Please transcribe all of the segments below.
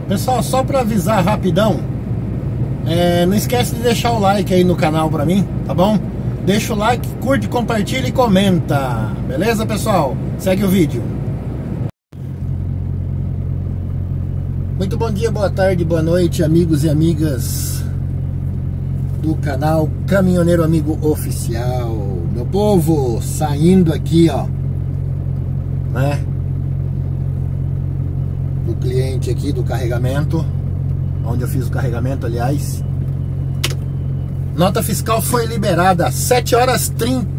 Pessoal, só para avisar rapidão, não esquece de deixar o like aí no canal pra mim, tá bom? Deixa o like, curte, compartilha e comenta. Beleza, pessoal? Segue o vídeo. Muito bom dia, boa tarde, boa noite, amigos e amigas do canal Caminhoneiro Amigo Oficial. Meu povo, saindo aqui, ó, né, do cliente aqui, do carregamento, onde eu fiz o carregamento, aliás. Nota fiscal foi liberada às 7 horas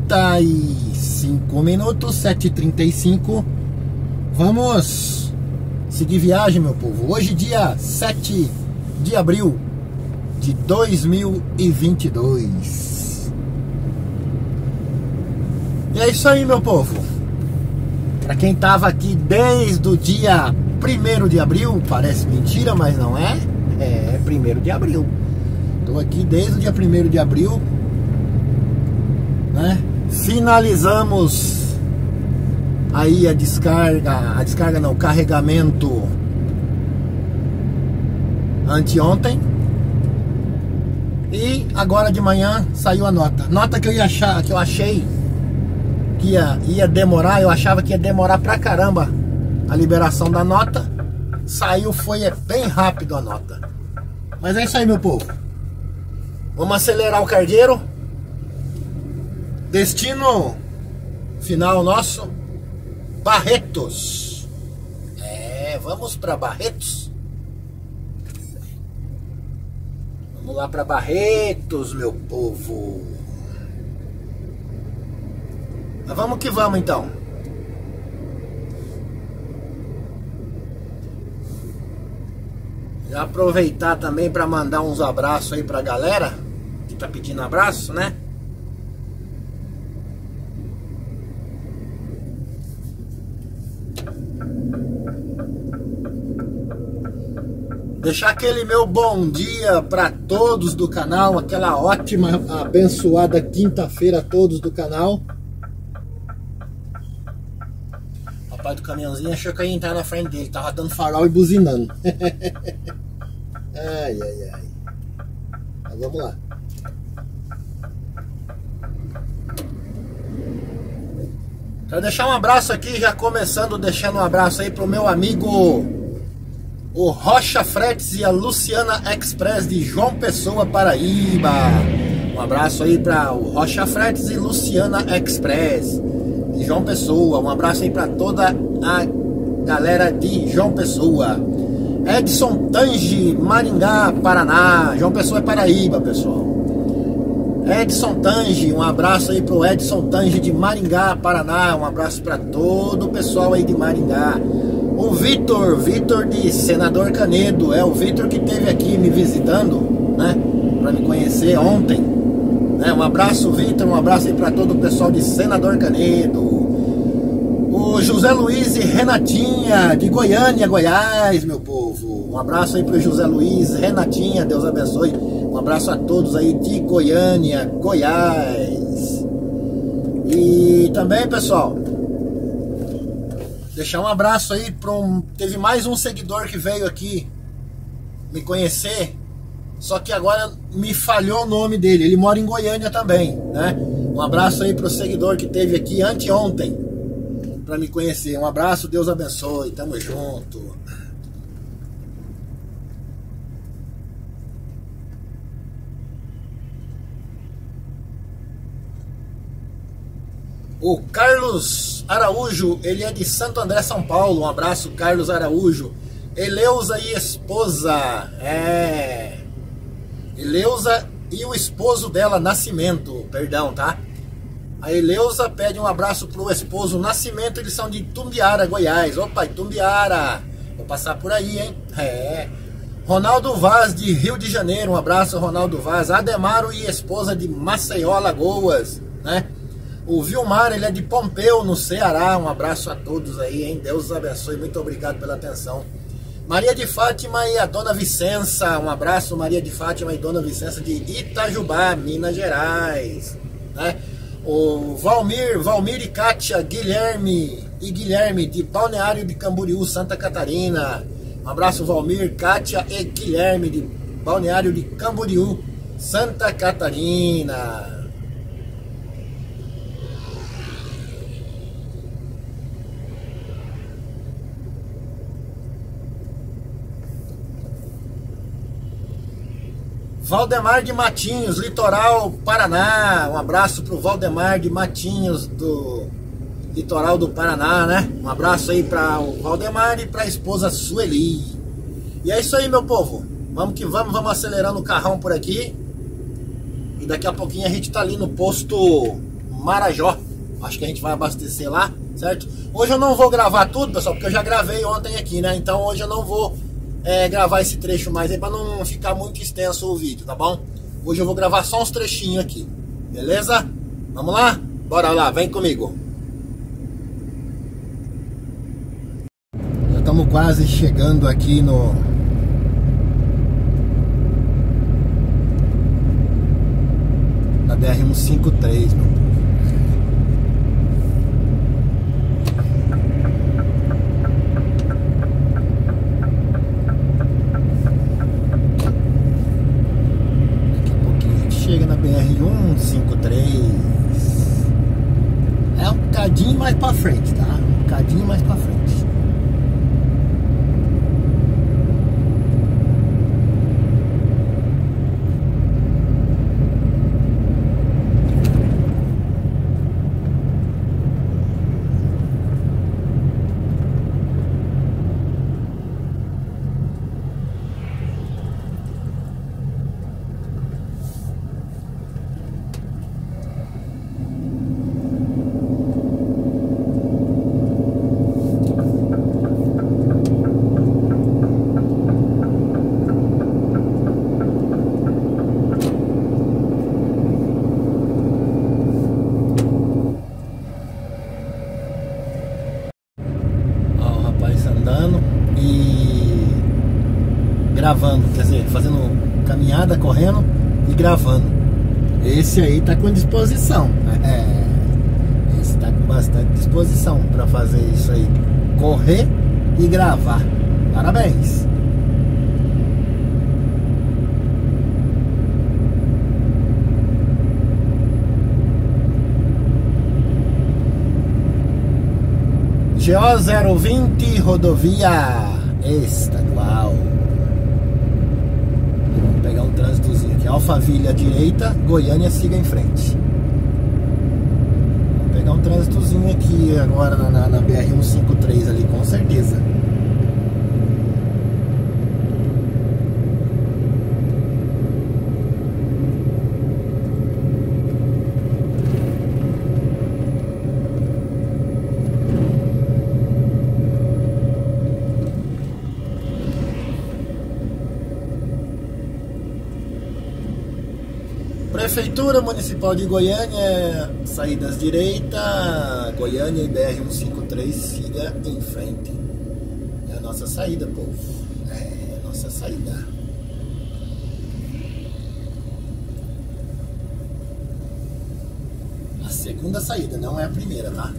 35 minutos, 7h35. Vamos seguir viagem, meu povo. Hoje, dia 7 de abril de 2022. E é isso aí, meu povo. Para quem tava aqui desde o dia 1º de abril, parece mentira, mas não é. É 1º de abril. Estou aqui desde o dia 1º de abril, né? Finalizamos aí a descarga não, o carregamento anteontem. E agora de manhã saiu a nota que eu achei que ia demorar. Eu achava que ia demorar pra caramba a liberação da nota. Saiu, foi bem rápido a nota. Mas é isso aí, meu povo. Vamos acelerar o cargueiro. Destino final nosso, Barretos. Vamos para Barretos. Vamos lá para Barretos, meu povo. Mas vamos que vamos, então. Já aproveitar também para mandar uns abraços aí pra galera que tá pedindo abraço, né? Deixar aquele meu bom dia para todos do canal, aquela ótima, abençoada quinta-feira a todos do canal. O papai do caminhãozinho achou que eu ia entrar na frente dele, tava dando farol e buzinando. Ai, ai, ai. Mas vamos lá. Quero deixar um abraço aqui, já começando, deixando um abraço aí pro meu amigo, o Rocha Fretes e a Luciana Express de João Pessoa, Paraíba. Um abraço aí para o Rocha Fretes e Luciana Express de João Pessoa. Um abraço aí para toda a galera de João Pessoa. Edson Tange, Maringá, Paraná. João Pessoa é Paraíba, pessoal. Edson Tange, um abraço aí pro Edson Tange de Maringá, Paraná. Um abraço para todo o pessoal aí de Maringá. O Vitor de Senador Canedo, é o Vitor que esteve aqui me visitando, né, para me conhecer ontem, né? Um abraço, Vitor, um abraço aí para todo o pessoal de Senador Canedo. O José Luiz e Renatinha de Goiânia, Goiás, meu povo. Um abraço aí pro José Luiz, Renatinha, Deus abençoe. Um abraço a todos aí de Goiânia, Goiás. E também, pessoal, deixar um abraço aí para teve mais um seguidor que veio aqui me conhecer, só que agora me falhou o nome dele. Ele mora em Goiânia também, né? Um abraço aí pro seguidor que teve aqui anteontem para me conhecer. Um abraço, Deus abençoe, tamo junto. O Carlos Araújo, ele é de Santo André, São Paulo. Um abraço, Carlos Araújo. Eleusa e esposa. Eleusa e o esposo dela, Nascimento. Perdão, tá? A Eleusa pede um abraço pro esposo Nascimento. Eles são de Tumbiara, Goiás. Opa, Tumbiara. Vou passar por aí, hein? Ronaldo Vaz, de Rio de Janeiro. Um abraço, Ronaldo Vaz. Ademaro e esposa de Maceió, Alagoas, né? O Vilmar, ele é de Pompeu, no Ceará. Um abraço a todos aí, hein? Deus abençoe, muito obrigado pela atenção. Maria de Fátima e a Dona Vicença. Um abraço, Maria de Fátima e Dona Vicença de Itajubá, Minas Gerais, né? O Valmir e Kátia, Guilherme de Balneário de Camboriú, Santa Catarina. Um abraço, Valmir, Kátia e Guilherme, de Balneário de Camboriú, Santa Catarina. Valdemar de Matinhos, Litoral Paraná. Um abraço pro Valdemar de Matinhos, do Litoral do Paraná, né? Um abraço aí para o Valdemar e para a esposa Sueli. E é isso aí, meu povo. Vamos que vamos, vamos acelerando o carrão por aqui. E daqui a pouquinho a gente tá ali no posto Marajó. Acho que a gente vai abastecer lá, certo? Hoje eu não vou gravar tudo, pessoal, porque eu já gravei ontem aqui, né? Então hoje eu não vou gravar esse trecho mais aí pra não ficar muito extenso o vídeo, tá bom? Hoje eu vou gravar só uns trechinhos aqui, beleza? Vamos lá? Bora lá, vem comigo. Já estamos quase chegando aqui na BR-153, meu povo. Chega na BR-153. É um bocadinho mais pra frente, tá? Um bocadinho mais pra frente. Gravando, quer dizer, fazendo caminhada, correndo e gravando. Esse aí tá com disposição. Esse tá com bastante disposição para fazer isso aí, correr e gravar. Parabéns. GO 020, rodovia estadual. Vamos pegar um trânsitozinho aqui. Alphaville à direita, Goiânia siga em frente. Vamos pegar um trânsitozinho aqui agora na BR-153 ali, com certeza. Prefeitura Municipal de Goiânia, saídas direita, Goiânia e BR-153, siga em frente. É a nossa saída, povo. É a nossa saída. A segunda saída, não é a primeira, tá?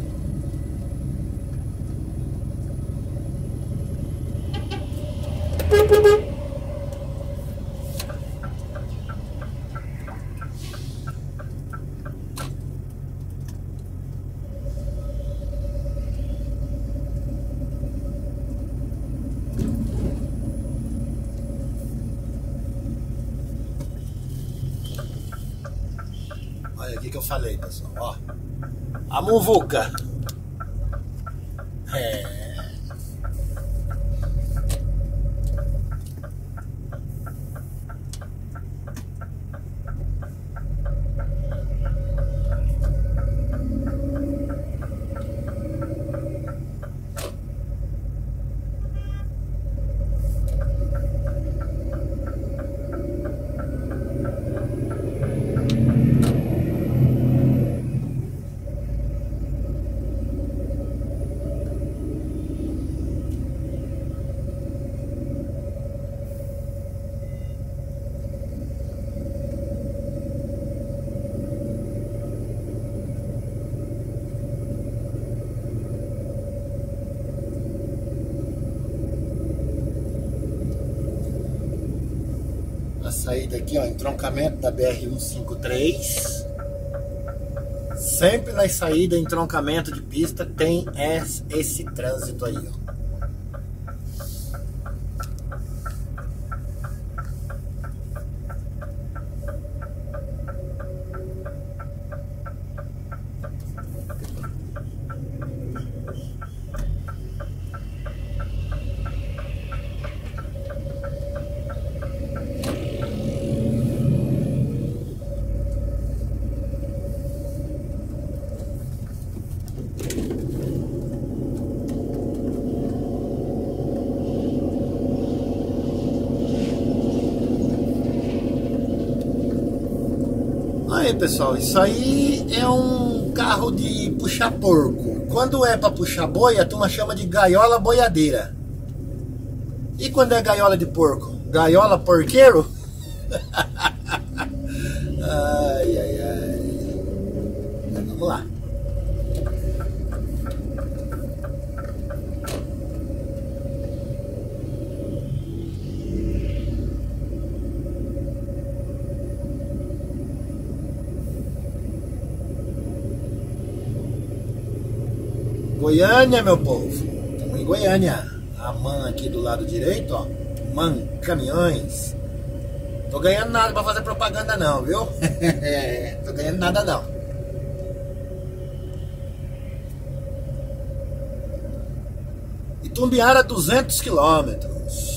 Olha aqui que eu falei, pessoal, ó. A muvuca. A saída aqui, ó, entroncamento da BR-153. Sempre nas saídas, entroncamento de pista, tem esse trânsito aí, ó. Aí, pessoal, isso aí é um carro de puxar porco. Quando é para puxar boi, a turma chama de gaiola boiadeira. E quando é gaiola de porco? Gaiola porqueiro? Ai, ai, ai. Vamos lá. Goiânia, meu povo. Estamos em Goiânia. A MAN aqui do lado direito, ó. MAN Caminhões. Tô ganhando nada pra fazer propaganda não, viu? Tô ganhando nada não. Itumbiara 200 quilômetros.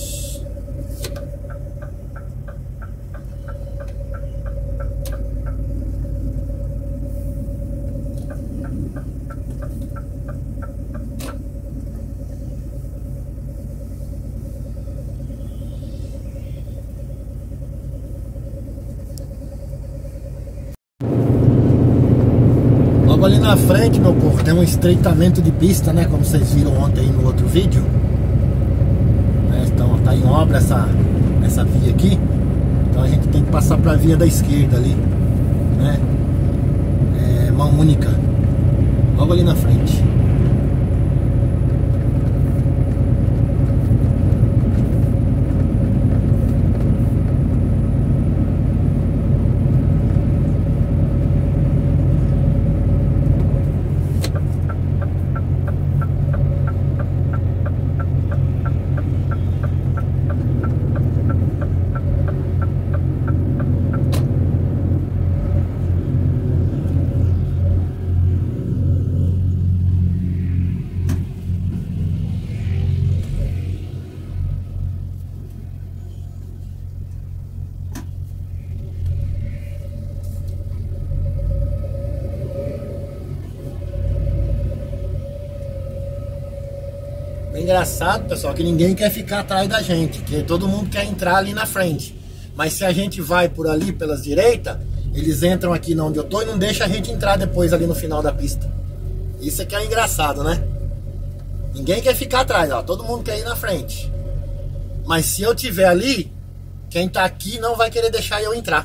Logo ali na frente, meu povo, tem um estreitamento de pista, né? Como vocês viram ontem no outro vídeo, né? Então tá em obra essa via aqui. Então a gente tem que passar para a via da esquerda ali, né? É mão única. Logo ali na frente. Engraçado, pessoal, que ninguém quer ficar atrás da gente, que todo mundo quer entrar ali na frente. Mas se a gente vai por ali, pelas direitas, eles entram aqui onde eu tô e não deixam a gente entrar depois ali no final da pista. Isso é que é engraçado, né? Ninguém quer ficar atrás, ó, todo mundo quer ir na frente. Mas se eu tiver ali, quem tá aqui não vai querer deixar eu entrar.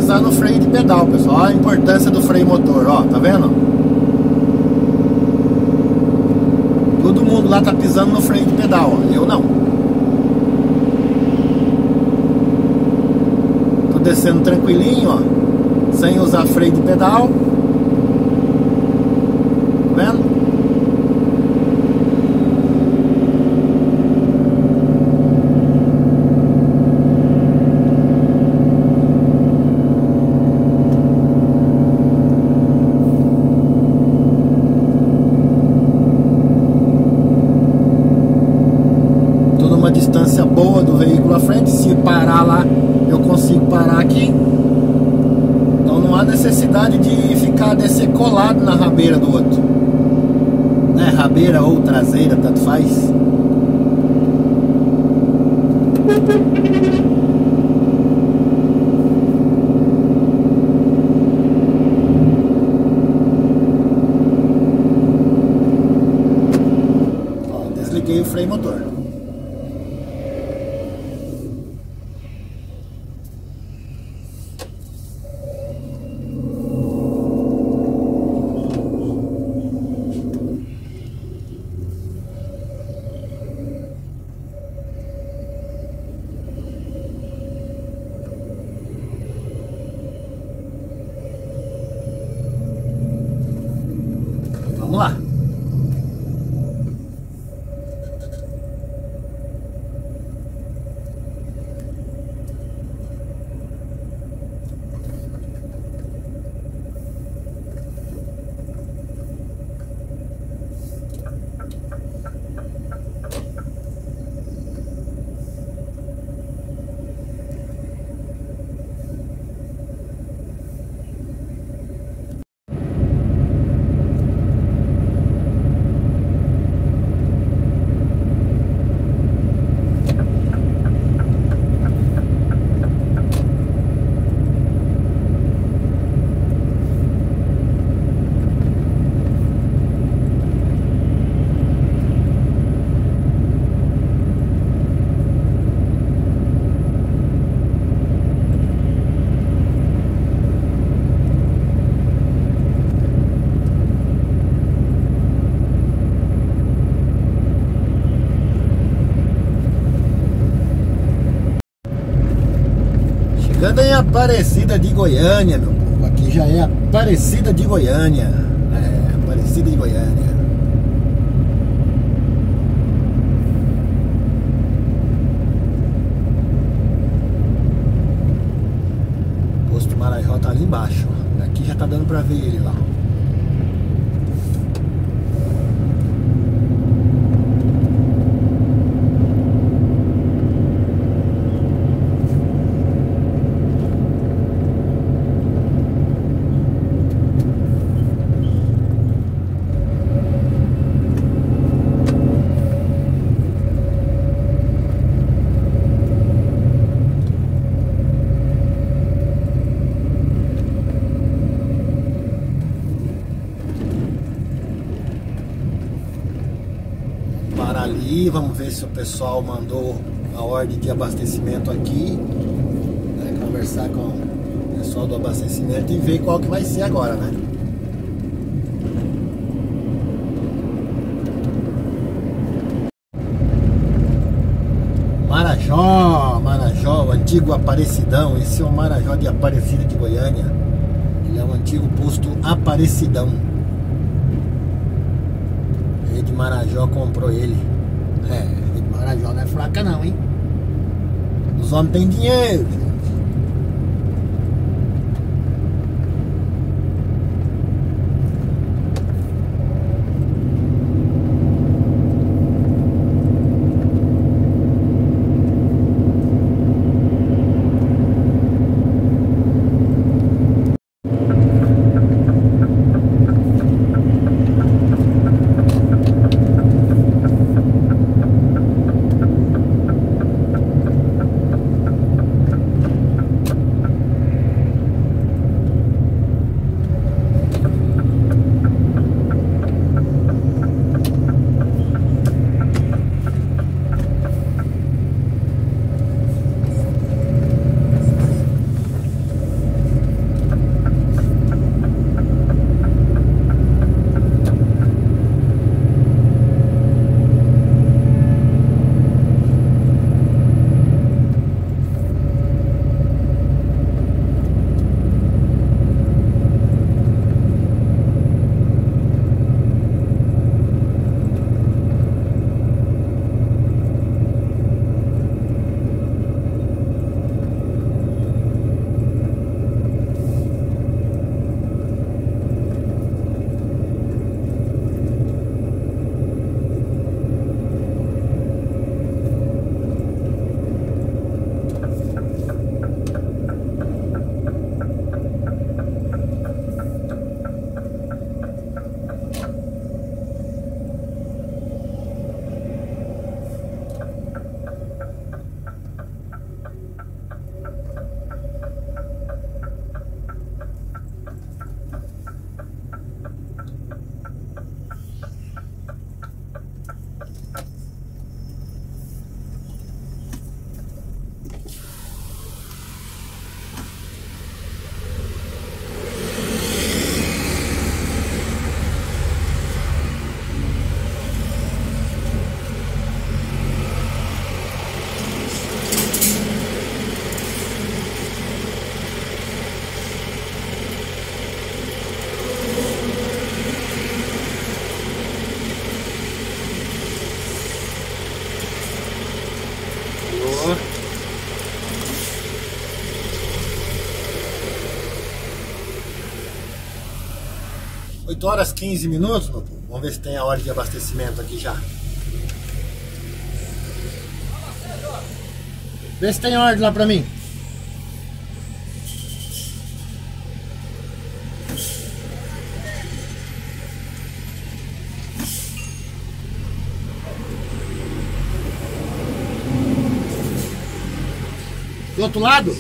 pisar no freio de pedal, pessoal. Olha a importância do freio motor, ó, tá vendo? Todo mundo lá tá pisando no freio de pedal, ó. Eu não. Tô descendo tranquilinho, ó, sem usar freio de pedal. Tá vendo? Distância boa do veículo à frente. Se parar lá, eu consigo parar aqui. Então não há necessidade de ficar descer colado na rabeira do outro, né? Rabeira ou traseira, tanto faz. Ó, desliguei o freio motor. Vamos lá. Chegando em Aparecida de Goiânia, meu povo. Aqui já é Aparecida de Goiânia. É, Aparecida de Goiânia. O posto Marajó tá ali embaixo, ó. Aqui já tá dando pra ver ele lá, ó. Parar ali, vamos ver se o pessoal mandou a ordem de abastecimento aqui, né? Conversar com o pessoal do abastecimento e ver qual que vai ser agora, né? Marajó, o antigo Aparecidão. Esse é o Marajó de Aparecida de Goiânia. Ele é o antigo posto Aparecidão. De Marajó comprou ele. É, de Marajó não é fraca não, hein? Os homens têm dinheiro, gente. favor. 8 horas 15 minutos, meu povo. Vamos ver se tem a hora de abastecimento aqui já. Vê se tem ordem lá pra mim. Do outro lado?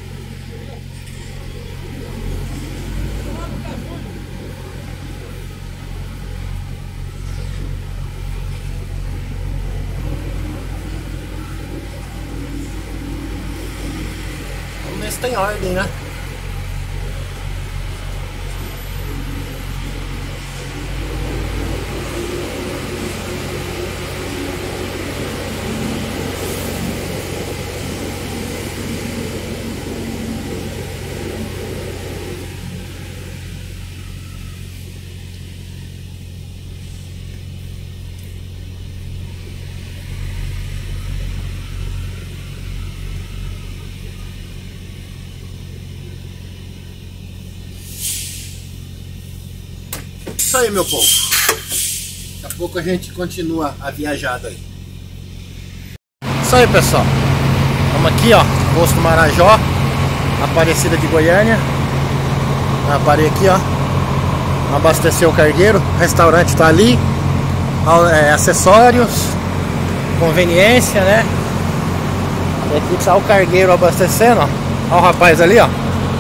Vamos ver se tem ordem, né? Isso aí, meu povo. Daqui a pouco a gente continua a viajada aí. Isso aí, pessoal. Estamos aqui, ó, posto Marajó, Aparecida de Goiânia. Eu parei aqui, ó, abastecer o cargueiro. O restaurante está ali. Acessórios, conveniência, né? E aqui está o cargueiro abastecendo, ó. Olha o rapaz ali, ó.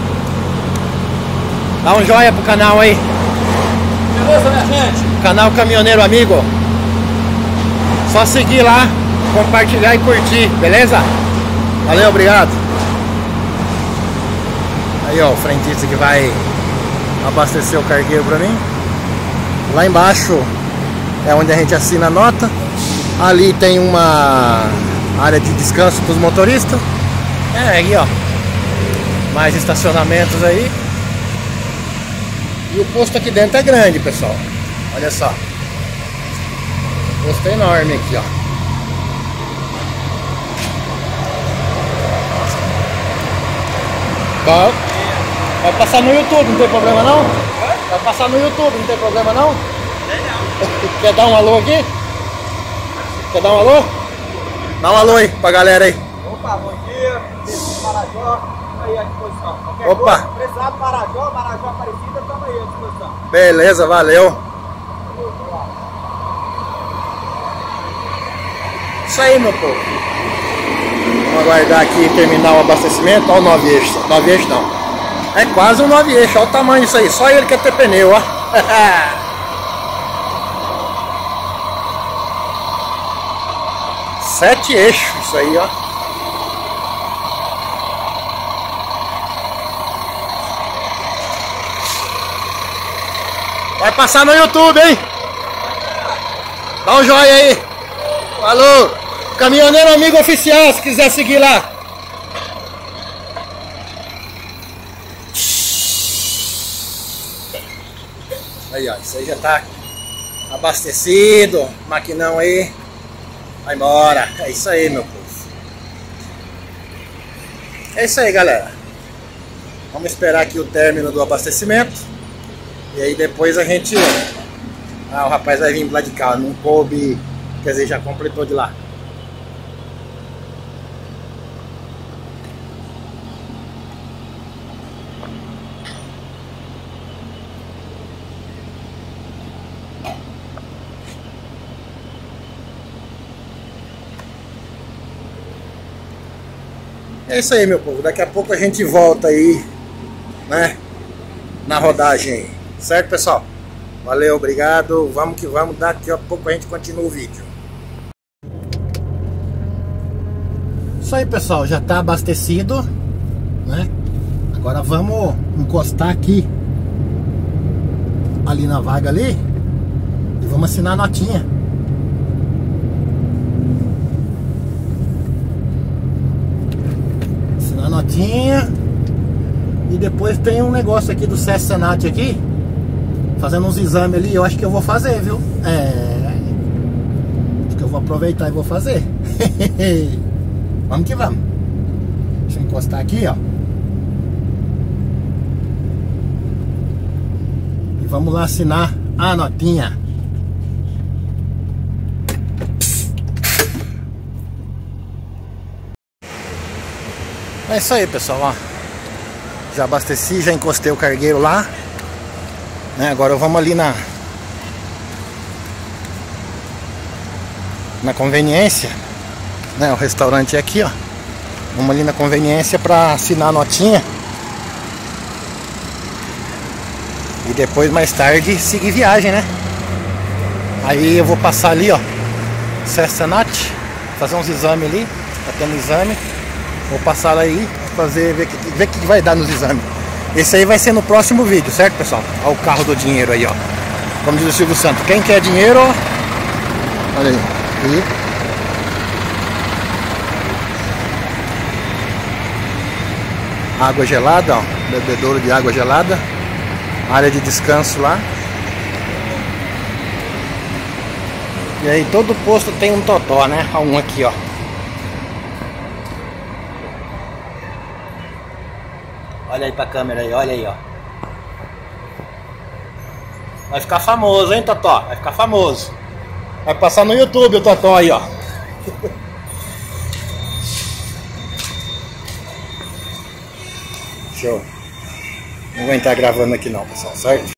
Dá um joinha pro canal aí. Beleza, minha gente? Canal Caminhoneiro Amigo. Só seguir lá, compartilhar e curtir, beleza? Valeu, obrigado. Aí, ó, o frentista que vai abastecer o cargueiro pra mim. Lá embaixo é onde a gente assina a nota. Ali tem uma área de descanso para os motoristas. Aí, ó, mais estacionamentos aí. E o posto aqui dentro é grande, pessoal. Olha só. O posto é enorme aqui, ó. Vai passar no YouTube, não tem problema não? Vai passar no YouTube, não tem problema não? Quer dar um alô aqui? Quer dar um alô? Dá um alô aí pra galera aí. Opa, bom dia. Marajó, aí à disposição. Qualquer Opa. coisa, precisar do Marajó, Marajó Aparecida, estamos aí à disposição. Beleza, valeu. Isso aí, meu povo. Vamos aguardar aqui terminar o abastecimento. Olha o 9 eixos. 9 eixos não. É quase um 9 eixos. Olha o tamanho disso aí. Só ele quer ter pneu, ó. 7 eixos. Isso aí, ó. Vai passar no YouTube, hein? Dá um joinha aí. Falou. Caminhoneiro Amigo Oficial, se quiser seguir lá. Aí, ó, isso aí já tá abastecido. Maquinão aí. Vai embora. É isso aí, meu povo. É isso aí, galera. Vamos esperar aqui o término do abastecimento. E aí depois a gente... Ah, o rapaz vai vir lá de cá. Não coube... Quer dizer, já completou de lá. É isso aí, meu povo. Daqui a pouco a gente volta aí, né? Na rodagem aí. Certo, pessoal? Valeu, obrigado. Vamos que vamos. Daqui a pouco a gente continua o vídeo. Isso aí, pessoal. Já tá abastecido, né? Agora vamos encostar aqui ali na vaga ali e vamos assinar a notinha. Assinar a notinha. E depois tem um negócio aqui do SESC Senat aqui, fazendo uns exames ali. Eu acho que eu vou fazer, viu? Acho que eu vou aproveitar e vou fazer. Vamos que vamos. Deixa eu encostar aqui, ó. E vamos lá assinar a notinha. É isso aí, pessoal, ó. Já abasteci, já encostei o cargueiro lá, né? Agora vamos ali na conveniência, né? O restaurante é aqui, ó. Vamos ali na conveniência pra assinar a notinha. E depois, mais tarde, seguir viagem, né? Aí eu vou passar ali, ó, Cessanat, fazer uns exames ali. Tá tendo exame. Vou passar aí, ver o que vai dar nos exames. Esse aí vai ser no próximo vídeo, certo, pessoal? Olha o carro do dinheiro aí, ó. Como diz o Silvio Santos, quem quer dinheiro, ó. Olha aí. E água gelada, ó. Bebedouro de água gelada. Área de descanso lá. E aí todo posto tem um totó, né? Olha um aqui, ó. Olha aí pra câmera aí, olha aí, ó. Vai ficar famoso, hein, Totó? Vai ficar famoso. Vai passar no YouTube o Totó aí, ó. Show. Não vou entrar gravando aqui não, pessoal, certo?